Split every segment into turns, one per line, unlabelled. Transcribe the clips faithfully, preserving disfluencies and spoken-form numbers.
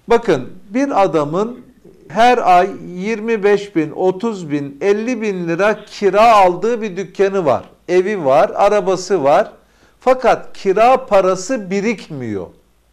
Bakın, bir adamın her ay yirmi beş bin, otuz bin, elli bin lira kira aldığı bir dükkanı var. Evi var, arabası var. Fakat kira parası birikmiyor.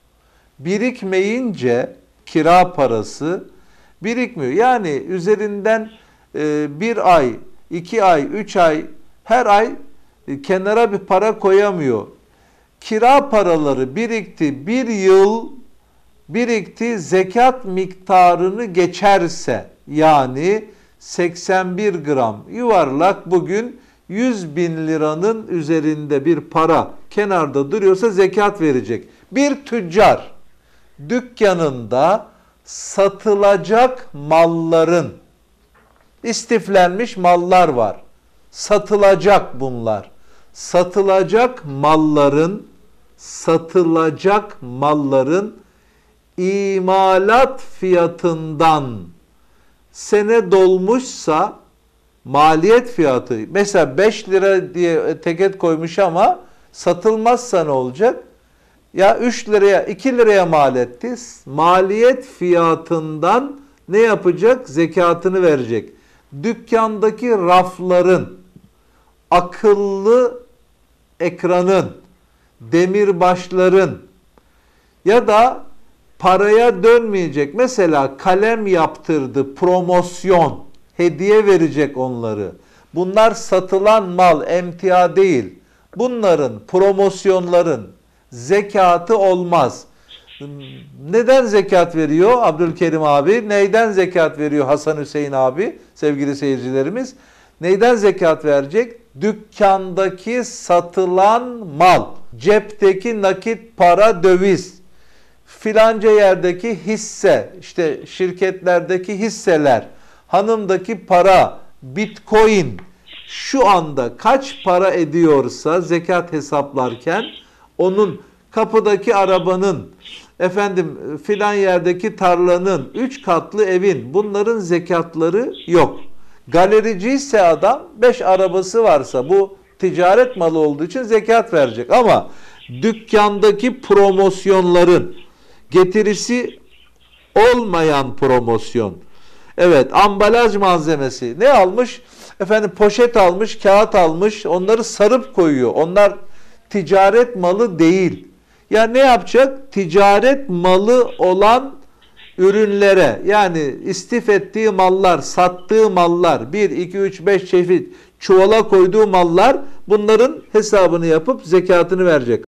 Birikmeyince kira parası birikmiyor. Yani üzerinden e, bir ay, iki ay, üç ay, her ay e, kenara bir para koyamıyor. Kira paraları birikti, bir yıl birikti, zekat miktarını geçerse, yani seksen bir gram yuvarlak bugün yüz bin liranın üzerinde bir para kenarda duruyorsa zekat verecek. Bir tüccar dükkanında satılacak malların, istiflenmiş mallar var. Satılacak bunlar. Satılacak malların, satılacak malların imalat fiyatından sene dolmuşsa maliyet fiyatı, mesela beş lira diye etiket koymuş ama satılmazsa ne olacak? Ya üç liraya, iki liraya mal etti. Maliyet fiyatından ne yapacak? Zekatını verecek. Dükkandaki rafların, akıllı ekranın, demirbaşların ya da paraya dönmeyecek. Mesela kalem yaptırdı, promosyon, hediye verecek onları. Bunlar satılan mal, emtia değil. Bunların, promosyonların zekatı olmaz. Neden zekat veriyor Abdülkerim abi? Neyden zekat veriyor Hasan Hüseyin abi? Sevgili seyircilerimiz. Neyden zekat verecek? Dükkandaki satılan mal, cepteki nakit para, döviz, filanca yerdeki hisse, işte şirketlerdeki hisseler, hanımdaki para, bitcoin, şu anda kaç para ediyorsa zekat hesaplarken, onun kapıdaki arabanın, efendim filan yerdeki tarlanın, üç katlı evin, bunların zekatları yok. Galerici ise adam, beş arabası varsa bu ticaret malı olduğu için zekat verecek. Ama dükkandaki promosyonların, getirisi olmayan promosyon, evet, ambalaj malzemesi ne almış? Efendim poşet almış, kağıt almış, onları sarıp koyuyor. Onlar ticaret malı değil. Ya ne yapacak? Ticaret malı olan ürünlere, yani istif ettiği mallar, sattığı mallar, bir, iki, üç, beş çeşit çuvala koyduğu mallar, bunların hesabını yapıp zekatını verecek.